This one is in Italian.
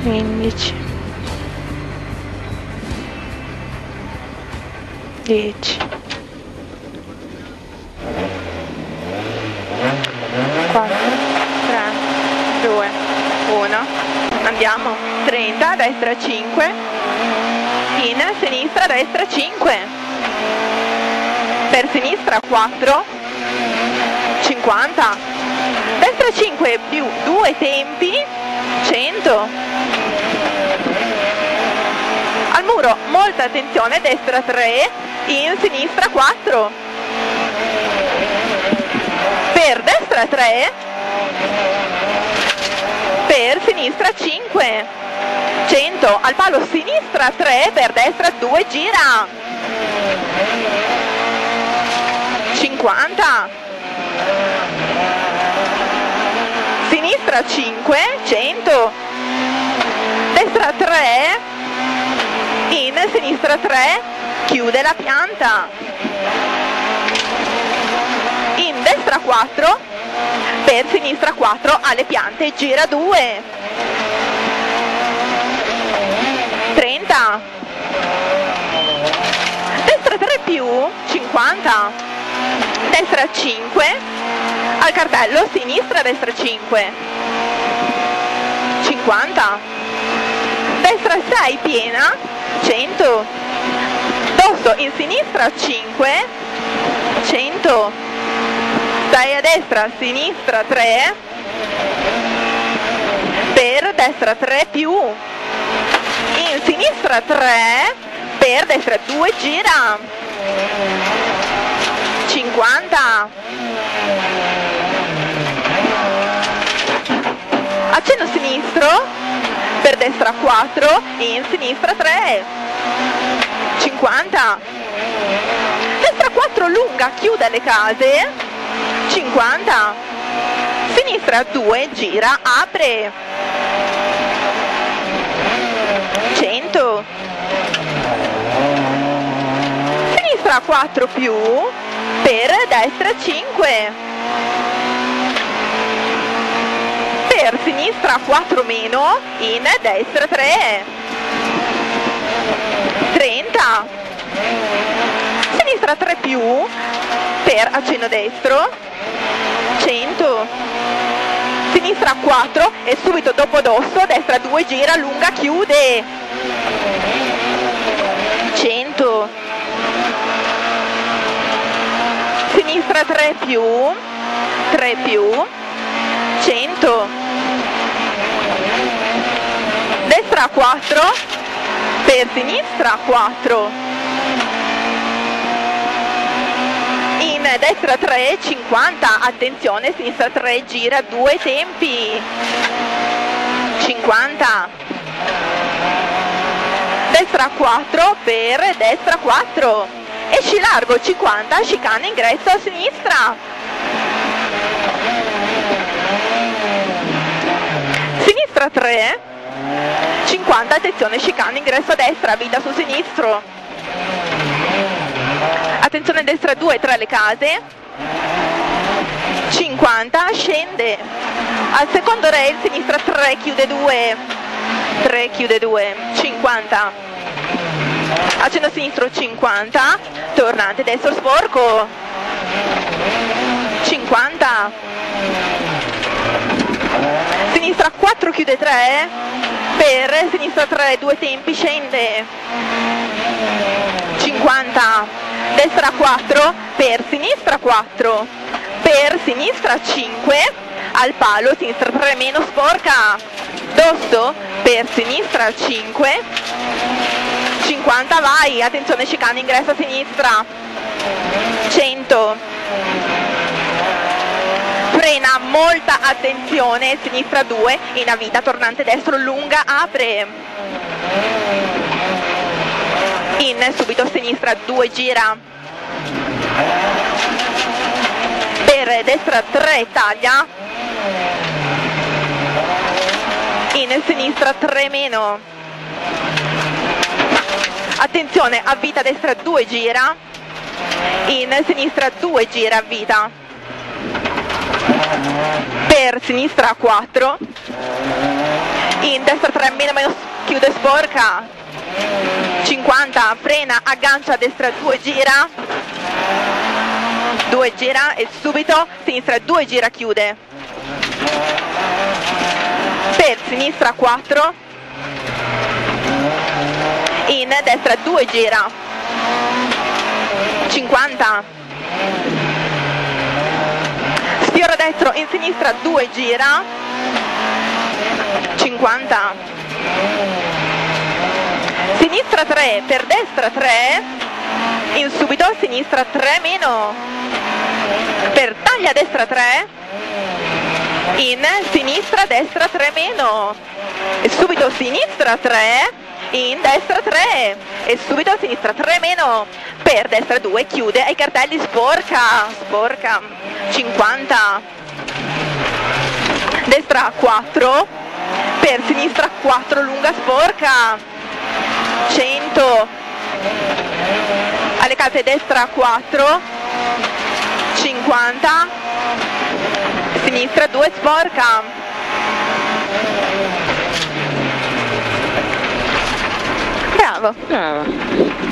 15, 10, 4, 3, 2, 1, andiamo, 30, destra 5, in sinistra, destra 5, per sinistra 4, 50, destra 5 più 2 tempi, 100, al muro, molta attenzione, destra 3, in sinistra 4, per destra 3, per sinistra 5, 100, al palo sinistra 3, per destra 2, gira, 50, sinistra 5, 100, destra 3, in sinistra 3, chiude la pianta, in destra 4, per sinistra 4, alle piante, gira 2, 30, destra 3 più, 50, destra 5, al cartello, sinistra, destra 5, 50, destra 6 piena, 100, dosso in sinistra 5, 100, 6 a destra, sinistra 3, per destra 3 più, in sinistra 3, per destra 2, gira, 50, accenno sinistro, per destra 4, in sinistra 3, 50, destra 4 lunga, chiude le case, 50, sinistra 2, gira, apre, 100, sinistra 4 più, per destra 5, per sinistra 4 meno, in destra 3, 30, sinistra 3 più, per accenno destro, 100, sinistra 4 e subito dopo dosso, destra 2, gira, lunga, chiude, 100, sinistra 3 più, 100, destra 4, per sinistra 4, in destra 3, 50, attenzione, sinistra 3, gira 2 tempi, 50, destra 4, per destra 4, esci largo 50, chicane ingresso a sinistra, sinistra 3, 50, attenzione, chicane ingresso a destra, vita su sinistro, attenzione destra 2 tra le case, 50, scende, al secondo rail sinistra 3, chiude 2, 3, chiude 2, 50, accenno sinistro 50, tornante destro sporco, 50, sinistra 4, chiude 3, per sinistra 3, 2 tempi, scende, 50, destra 4, per sinistra 4, per sinistra 5, al palo, sinistra 3 meno, sporca, dosso, per sinistra 5, 50, vai, attenzione, chicane, ingresso a sinistra, 100, frena, molta attenzione, sinistra 2, in a vita, tornante destro, lunga, apre, in subito sinistra 2, gira, per destra 3, taglia, in sinistra 3 meno, attenzione, a vita destra 2, gira, in sinistra 2, gira a vita, per sinistra 4, in destra 3 meno meno, chiude, sporca, 50, frena, aggancia, destra 2, gira, 2 gira e subito sinistra 2 gira, chiude, per sinistra 4, in destra 2 gira, 50, sfiora destro, in sinistra 2 gira, 50, sinistra 3 per destra 3, in subito sinistra 3 meno, per taglia destra 3, in sinistra destra 3 meno, e subito sinistra 3, in destra 3 e subito a sinistra 3 meno, per destra 2, chiude ai cartelli, sporca, sporca, 50, destra 4, per sinistra 4 lunga, sporca, 100, alle calze destra 4, 50, sinistra 2, sporca. Bravo. Brava.